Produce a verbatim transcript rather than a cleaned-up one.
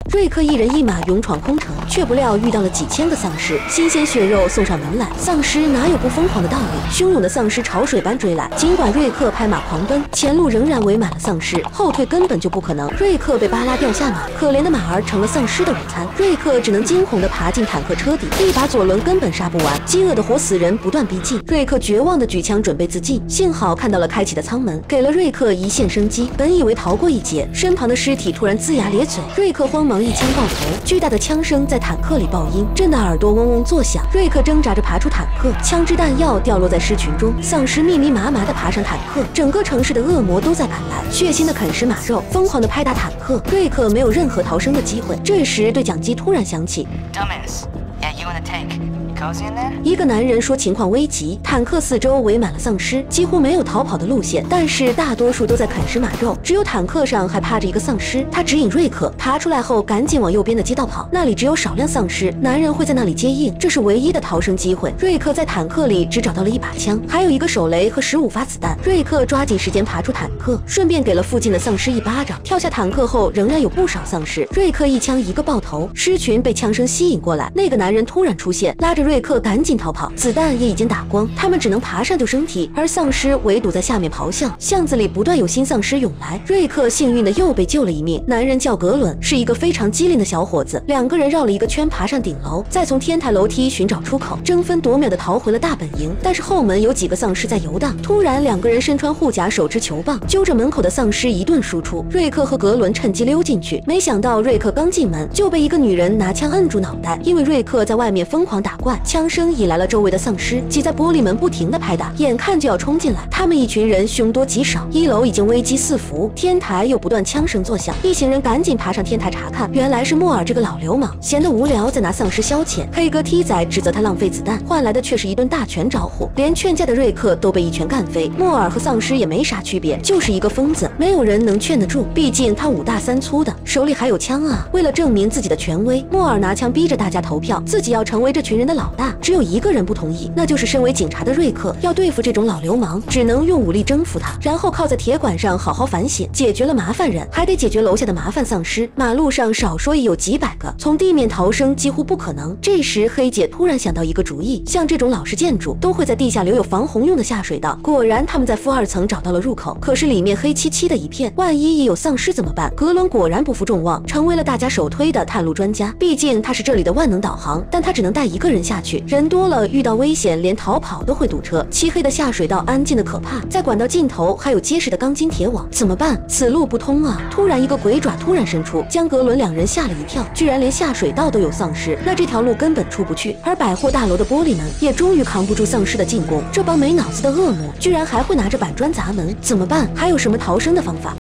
瑞克一人一马勇闯空城，却不料遇到了几千个丧尸，新鲜血肉送上门来，丧尸哪有不疯狂的道理？汹涌的丧尸潮水般追来，尽管瑞克拍马狂奔，前路仍然围满了丧尸，后退根本就不可能。瑞克被巴拉掉下马，可怜的马儿成了丧尸的午餐，瑞克只能惊恐地爬进坦克车底，一把左轮根本杀不完，饥饿的活死人不断逼近，瑞克绝望地举枪准备自尽，幸好看到了开启的舱门，给了瑞克一线生机。本以为逃过一劫，身旁的尸体突然龇牙咧嘴，瑞克慌忙一枪爆头，巨大的枪声在坦克里爆音，震得耳朵嗡嗡作响。瑞克挣扎着爬出坦克，枪支弹药掉落在尸群中，丧尸密密麻麻地爬上坦克，整个城市的恶魔都在赶来，血腥的啃食马肉，疯狂地拍打坦克，瑞克没有任何逃生的机会。这时对讲机突然响起 Dumbass, yeah, you in the tank. You cozy in there? 一个男人说情况危急，坦克四周围满了丧尸，几乎没有逃跑的路线，但是大多数都在啃食马肉，只有坦克上还趴着一个丧尸。他指引瑞克爬出来后赶紧往右边的街道跑，那里只有少量丧尸，男人会在那里接应，这是唯一的逃生机会。瑞克在坦克里只找到了一把枪，还有一个手雷和十五发子弹。瑞克抓紧时间爬出坦克，顺便给了附近的丧尸一巴掌。跳下坦克后仍然有不少丧尸，瑞克一枪一个爆头，尸群被枪声吸引过来，那个男人突然出现，拉着瑞克赶紧逃跑，子弹也已经打光，他们只能爬上救生梯，而丧尸围堵在下面咆哮，巷子里不断有新丧尸涌来。瑞克幸运的又被救了一命，男人叫格伦，是一个非常机灵的小伙子，两个人绕了一个圈爬上顶楼，再从天台楼梯寻找出口，争分夺秒的逃回了大本营。但是后门有几个丧尸在游荡，突然两个人身穿护甲，手持球棒，揪着门口的丧尸一顿输出。瑞克和格伦趁机溜进去，没想到瑞克刚进门就被一个女人拿枪摁住脑袋，因为瑞克在外面疯狂打怪，枪声引来了周围的丧尸，挤在玻璃门不停的拍打，眼看就要冲进来。他们一群人凶多吉少，一楼已经危机四伏，天台又不断枪声作响，一行人赶紧爬上天台查看，原来是莫尔这个老流氓闲得无聊，在拿丧尸消遣。黑哥踢仔指责他浪费子弹，换来的却是一顿大拳招呼，连劝架的瑞克都被一拳干飞。莫尔和丧尸也没啥区别，就是一个疯子，没有人能劝得住，毕竟他五大三粗的，手里还有枪啊。为了证明自己的权威，莫尔拿枪逼着大家投票，自己要成为这群人的老大。只有一个人不同意，那就是身为警察的瑞克。要对付这种老流氓，只能用武力征服他，然后靠在铁管上好好反省。解决了麻烦人，还得解决楼下的麻烦丧尸。马路上少说也有几百个，从地面逃生几乎不可能。这时黑姐突然想到一个主意，像这种老式建筑都会在地下留有防洪用的下水道，果然他们在负二层找到了入口，可是里面黑漆漆的一片，万一也有丧尸怎么办？格伦果然不负众望，成为了大家首推的探路专家。毕竟他是这里的万能导航，但他只能带一个人下去，人多了遇到危险连逃跑都会堵车。漆黑的下水道安静的可怕，在管道尽头还有结实的钢筋铁网，怎么办？此路不通啊！突然一个鬼爪突然伸出，将格伦两人吓了一跳，居然连下水道都有丧尸，那这条路根本出不去。而百货大楼的玻璃门也终于扛不住丧尸的进攻，这帮没脑子的恶魔居然还会拿着板砖砸门，怎么办？还有什么逃生的方法？